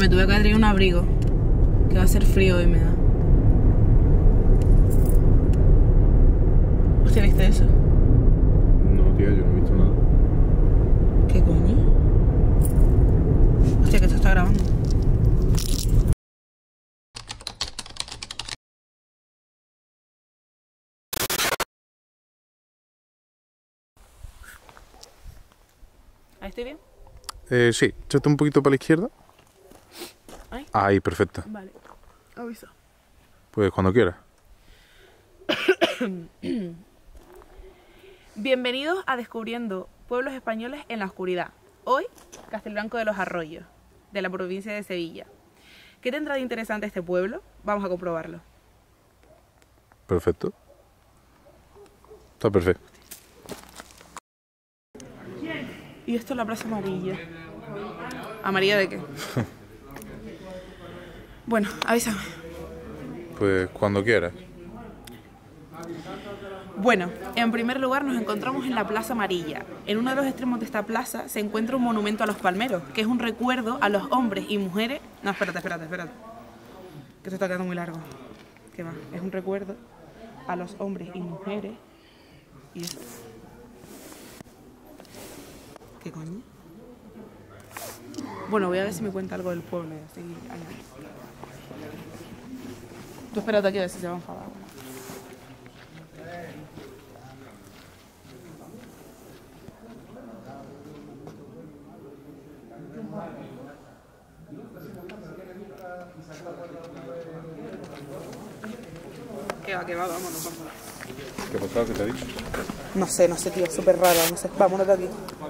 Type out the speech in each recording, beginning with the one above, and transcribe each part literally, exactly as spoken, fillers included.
me tuve que traer un abrigo, que va a ser frío y me da. ¿Hostia, viste eso? No, tía, yo no he visto nada. ¿Qué coño? Hostia, que esto está grabando. ¿Ahí estoy bien? Eh, sí, échate un poquito para la izquierda. ¿Ahí? Ahí, perfecto. Vale, avisa. Pues cuando quieras. Bienvenidos a Descubriendo Pueblos Españoles en la Oscuridad. Hoy, Castelblanco de los Arroyos, de la provincia de Sevilla. ¿Qué tendrá de interesante este pueblo? Vamos a comprobarlo. Perfecto. Está perfecto. Y esto es la Plaza Amarilla. ¿Amarilla de qué? Bueno, avísame. Pues cuando quieras. Bueno, en primer lugar nos encontramos en la Plaza Amarilla. En uno de los extremos de esta plaza se encuentra un monumento a los palmeros, que es un recuerdo a los hombres y mujeres... No, espérate, espérate, espérate. Que esto está quedando muy largo. ¿Qué va? Es un recuerdo a los hombres y mujeres... Y esto. ¿Qué coño? Bueno, voy a ver si me cuenta algo del pueblo y así... Tú espérate aquí a ver si se va a enfadar. Que va, que va, vámonos, vámonos. ¿Qué ha pasado? ¿Qué te ha dicho? No sé, no sé, tío, súper raro, no sé. Vámonos de aquí.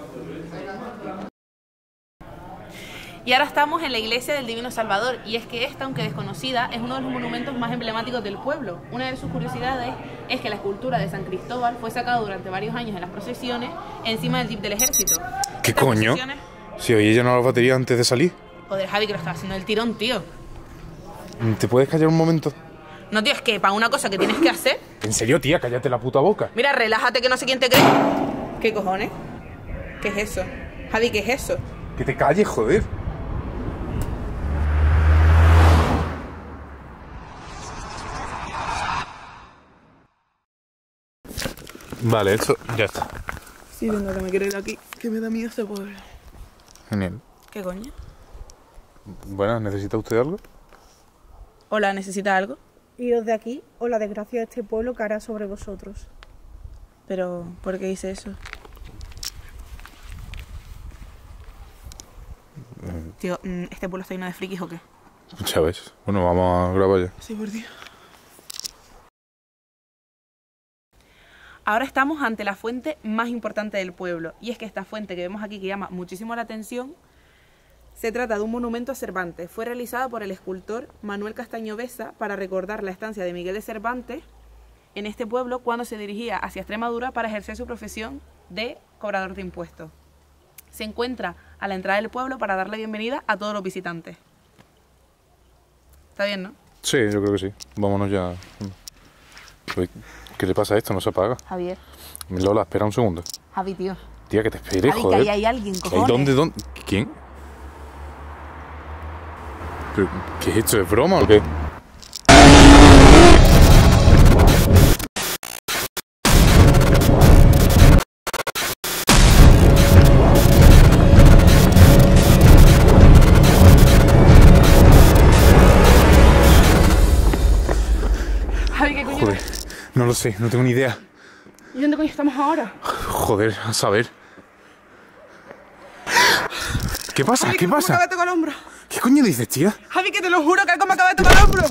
Y ahora estamos en la iglesia del Divino Salvador, y es que esta, aunque desconocida, es uno de los monumentos más emblemáticos del pueblo. Una de sus curiosidades es que la escultura de San Cristóbal fue sacada durante varios años en las procesiones encima del jeep del ejército. ¿Qué Estas coño? procesiones... Si hoy llenado la batería antes de salir. Joder, Javi, que lo está haciendo el tirón, tío. ¿Te puedes callar un momento? No, tío, es que para una cosa que tienes que hacer... ¿En serio, tía? Cállate la puta boca. Mira, relájate, que no sé quién te cree. ¿Qué cojones? ¿Qué es eso? Javi, ¿qué es eso? Que te calles, joder. Vale, eso ya está. Sí, venga, que me quiero ir aquí, que me da miedo este pueblo. Genial. ¿Qué coño? Bueno, ¿necesita usted algo? Hola, ¿necesita algo? Iros de aquí, o la desgracia de este pueblo caerá sobre vosotros. Pero, ¿por qué hice eso? Eh, Tío, ¿este pueblo está lleno de frikis o qué? ya ves. Bueno, vamos a grabar ya. Sí, por Dios. Ahora estamos ante la fuente más importante del pueblo, y es que esta fuente que vemos aquí, que llama muchísimo la atención, se trata de un monumento a Cervantes. Fue realizada por el escultor Manuel Castaño Besa para recordar la estancia de Miguel de Cervantes en este pueblo cuando se dirigía hacia Extremadura para ejercer su profesión de cobrador de impuestos. Se encuentra a la entrada del pueblo para darle bienvenida a todos los visitantes. ¿Está bien, no? Sí, yo creo que sí. Vámonos ya. Uy, ¿qué le pasa a esto? No se apaga. Javier. Lola, espera un segundo. Javi, tío. Tía, que te espere, Javi, joder. que ahí hay alguien, ¿Que cojones. hay dónde, dónde? ¿Quién? ¿Pero qué es esto? ¿Es broma o qué? Javi, ¿qué coño? Joder, no lo sé, no tengo ni idea. ¿Y dónde coño estamos ahora? Joder, a saber. ¿Qué pasa? Javi, ¿Qué que me pasa? acaba de tocar el hombro. ¿Qué coño dices, tía? Javi, que te lo juro que algo me acaba de tocar el hombro.